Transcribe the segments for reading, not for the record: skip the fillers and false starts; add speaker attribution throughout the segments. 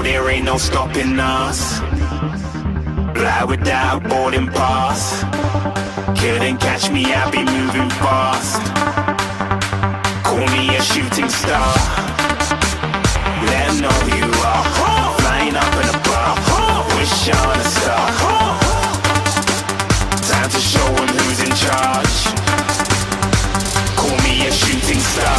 Speaker 1: there ain't no stopping us. Fly without boarding pass. Couldn't catch me, I be moving fast. Call me a shooting star. Let 'em know who you are. Flying up in a bar. Wish on a star. Time to show 'em who's in charge. Call me a shooting star.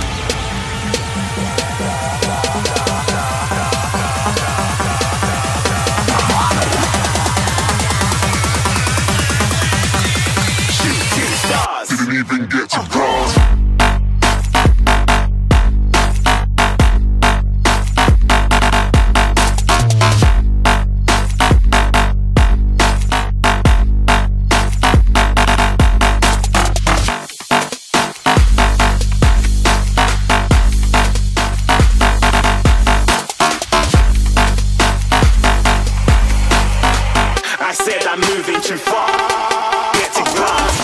Speaker 2: Didn't even get to cross.
Speaker 1: I said I'm moving too far. Get to glass.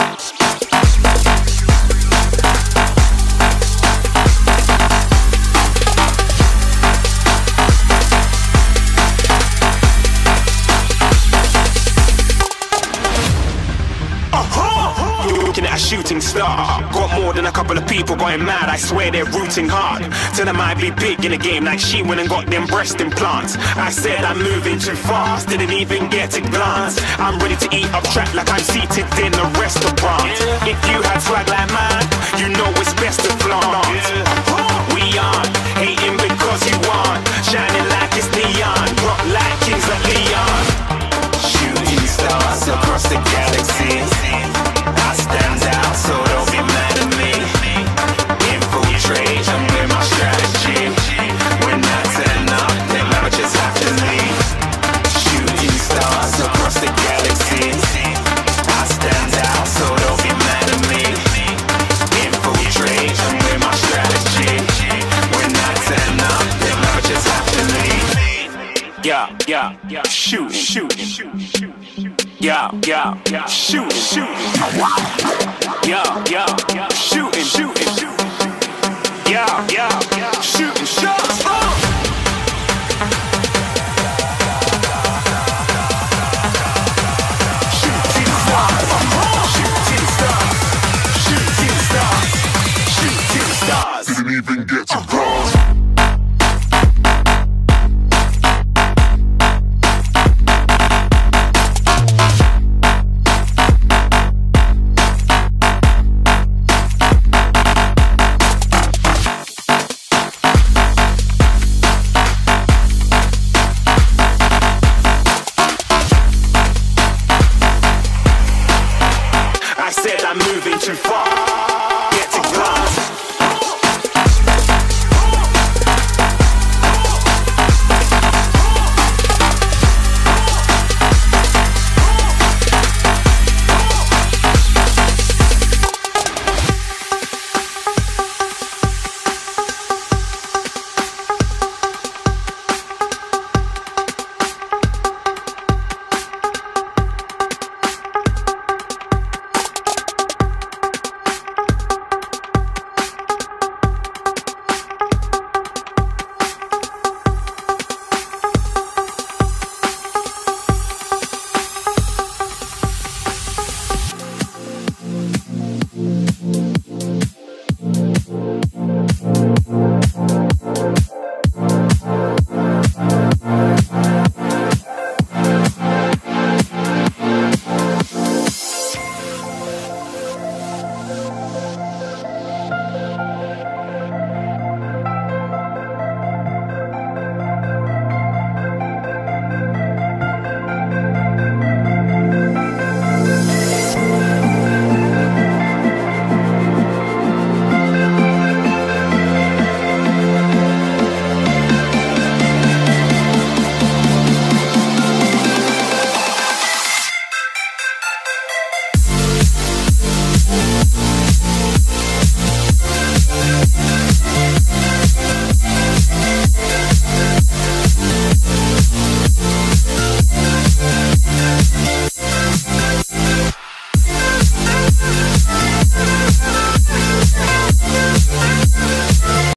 Speaker 1: Looking at a shooting star. Got more than a couple of people going mad. I swear they're rooting hard. Tell them I be big in the game like she went and got them breast implants. I said I'm moving too fast, didn't even get a glance. I'm ready to eat up track like I'm seated in a restaurant. If you had swag like mine, you know it's best to flaunt. We aren't hating because you aren't shining like it's neon, rock like kings of Leon. Shooting stars across the galaxy. I stand out, so don't be mad at me. Infiltrate, I'm with my strategy. When I turn up, then amateurs have to leave. Shooting stars across the galaxy. I stand out, so don't be mad at me. Infiltrate, I'm with my strategy. When I turn up, then amateurs have to leave. Yeah, shooting. Yeah, shooting. Yeah, shooting. Yeah, shooting shots. Shooting stars.
Speaker 2: Didn't even get to cross.